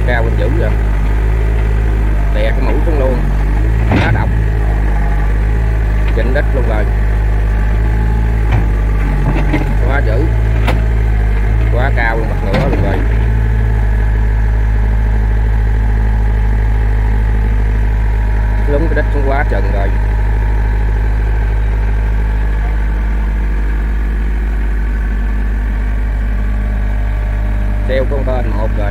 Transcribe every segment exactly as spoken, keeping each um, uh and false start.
cao bên dữ rồi, đè cái mũi xuống luôn, đá độc chỉnh đích luôn rồi, quá dữ, quá cao luôn, mặt ngựa luôn rồi. Lúng cái đít xuống quá chừng rồi. Treo con tên một rồi.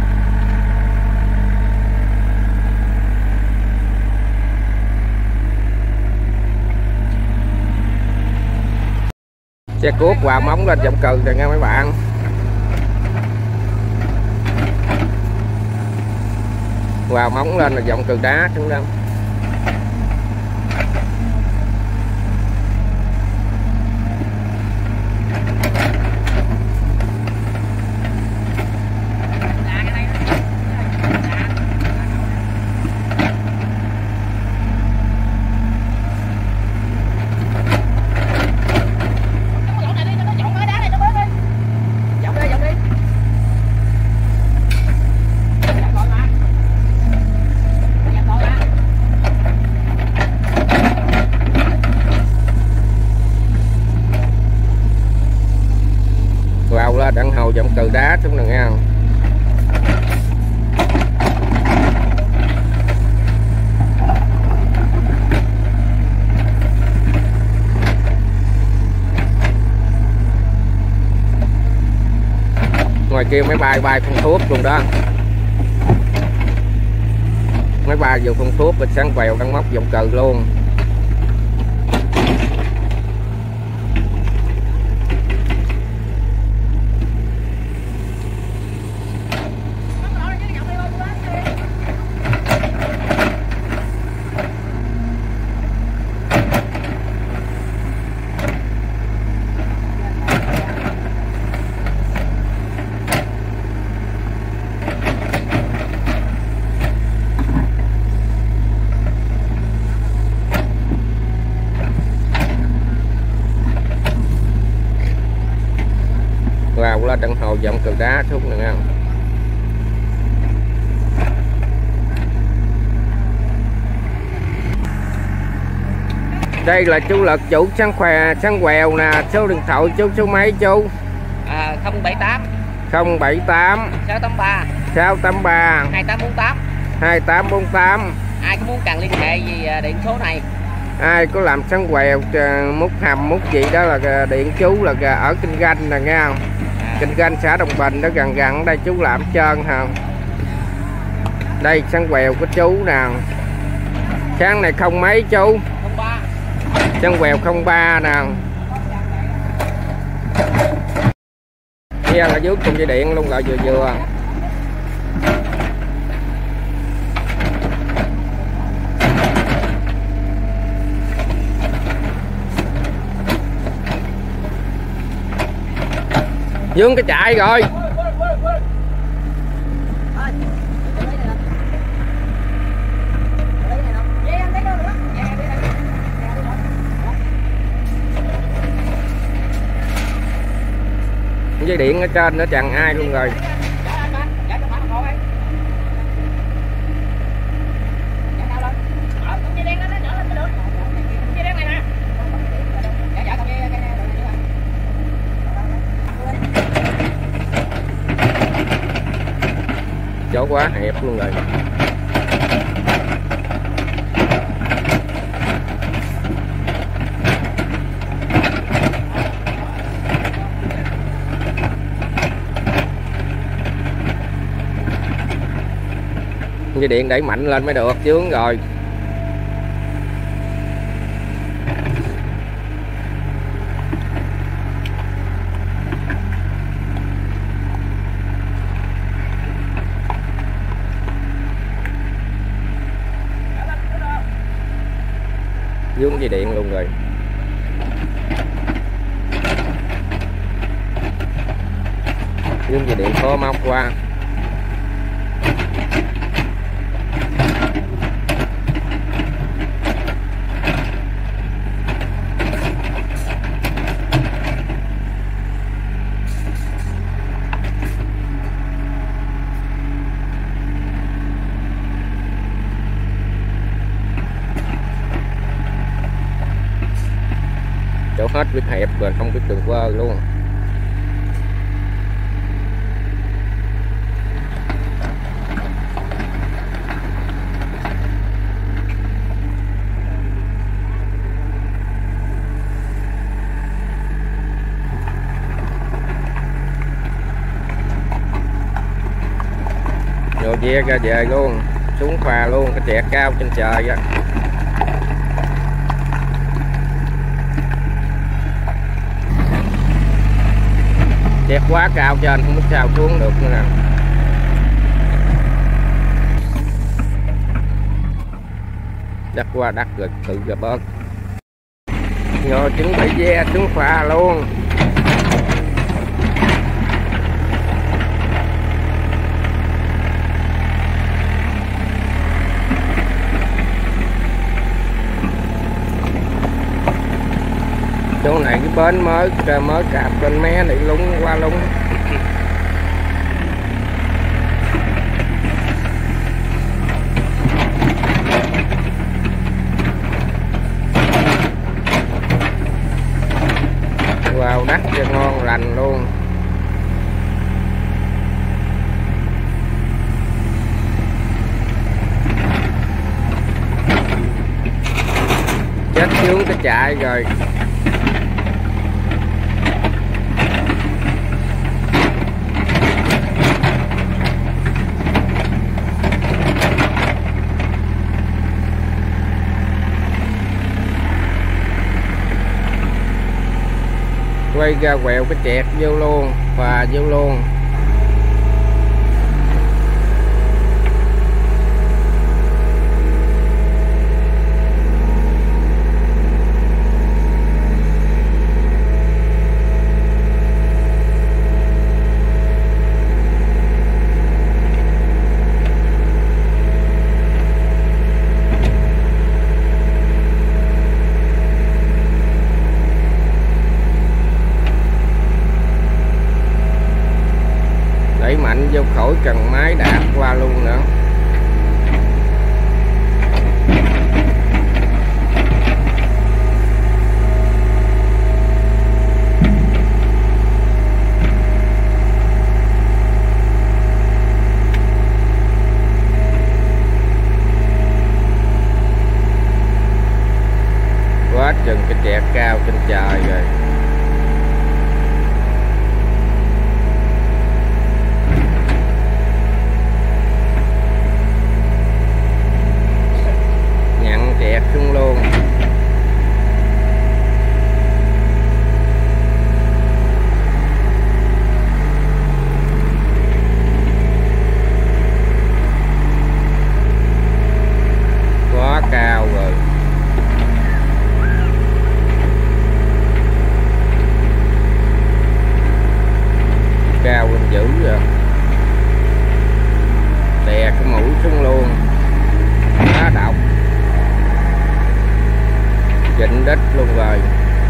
Xe cuốc quào móng lên giọng cừ rồi nha mấy bạn. Quào móng lên là giọng cừ đá chúng đâu. Vào là đặng hầu giọng cừ đá xuống nè nha. Ngoài kia máy bay bay phun thuốc luôn đó, máy bay vừa phun thuốc bên sáng quèo đang móc giọng cừ luôn. Vào là đặng hầu giọng cừ đá xuống nè nha. Đây là chú Lực, chủ Sáng Khỏe, Sáng Quèo nè. Số điện thoại chú số mấy chú? À, không bảy tám không bảy tám sáu tám ba sáu tám ba hai tám bốn tám hai tám bốn tám. Ai có muốn cần liên hệ gì điện số này. Ai có làm Sáng Quèo múc hầm múc gì đó là điện chú là ở Kinh Ganh nè nghe không? À. Kinh Ganh xã Đồng Bình đó, gần gần đây chú làm trơn không? Đây Sáng Quèo của chú nè. Sáng này không mấy chú? không ba. Sáng Quèo không ba nè. Nghe là dưới cùng dây điện luôn rồi, vừa vừa. Dướng cái chạy rồi. Dây điện ở trên nó chẳng ai luôn rồi. Chỗ quá hẹp luôn rồi. Dây điện đẩy mạnh lên mới được, chướng rồi. Vướng dây điện luôn rồi. Vướng dây điện khó móc qua. hết biết hẹp rồi, không biết đường quơ luôn. Rồi ve ra về luôn, xuống phà luôn, cái chẹt cao trên trời á. Chẹt quá cao trên không biết sao xuống được nữa nè. Đất qua đất rồi tự ra bớt. Rồi chuẩn bị ve xuống phà luôn. Chỗ này cái bến mới mới cạp bên mé này lúng qua lúng. Vào đất cho ngon lành luôn. Chết xuống cái chạy rồi. Quay ra quẹo cái chẹt vô luôn, và vô luôn. Đẩy mạnh vô khỏi cần máy đạp qua luôn nữa. Quá chừng cái chẹt cao trên trời rồi. Chẹt xuống luôn. Quá cao rồi. Cao lên dữ rồi. Đè cái mũi xuống luôn. Quá độc. Chỉnh đất luôn rồi.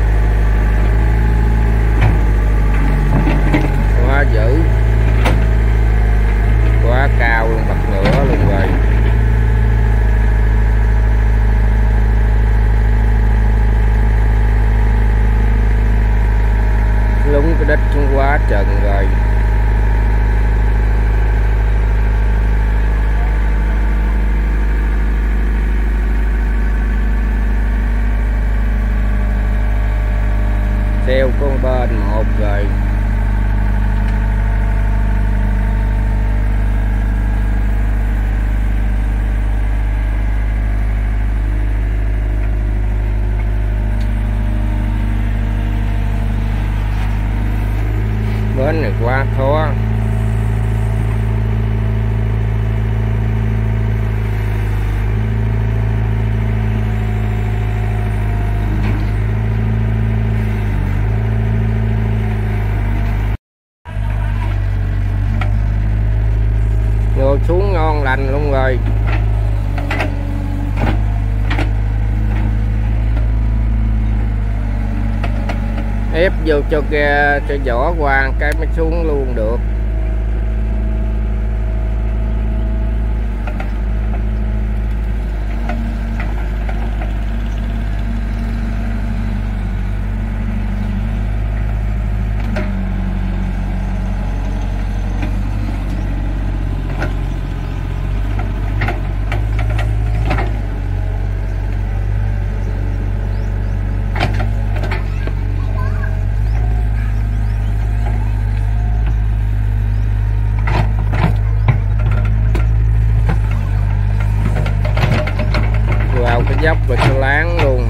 Quá dữ. Quá cao luôn, bật ngửa luôn rồi. Lúng cái đất xuống quá trần rồi. Theo con bên một rồi. Bến này quá khó. Ngồi xuống ngon lành luôn rồi. Ép vô cho ke cho vỏ qua cái mới xuống luôn được. và cho láng luôn.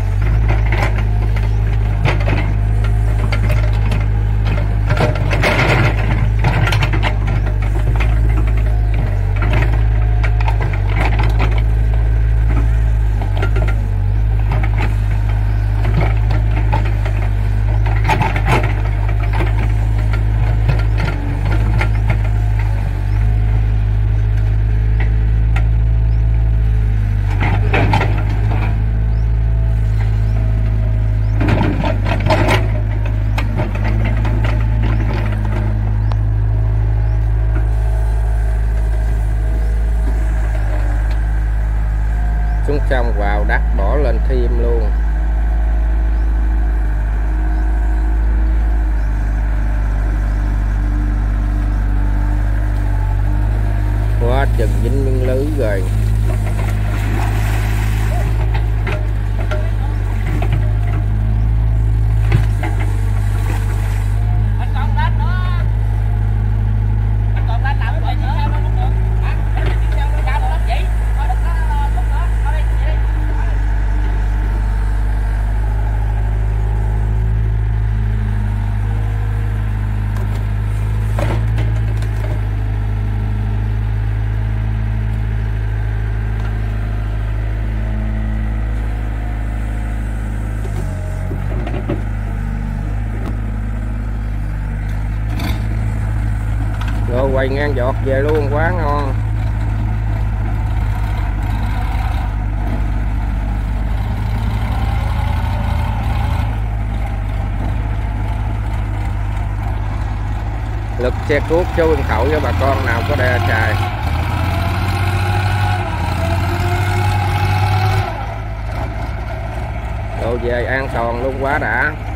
Xuống trong vào đắt bỏ lên thêm luôn. Quá chừng dính miếng lưới rồi. Rồi quay ngang giọt về luôn, quá ngon. Lực xe cuốc cho Yên Khẩu cho bà con nào có đe chài. Rồi về an toàn luôn, quá đã.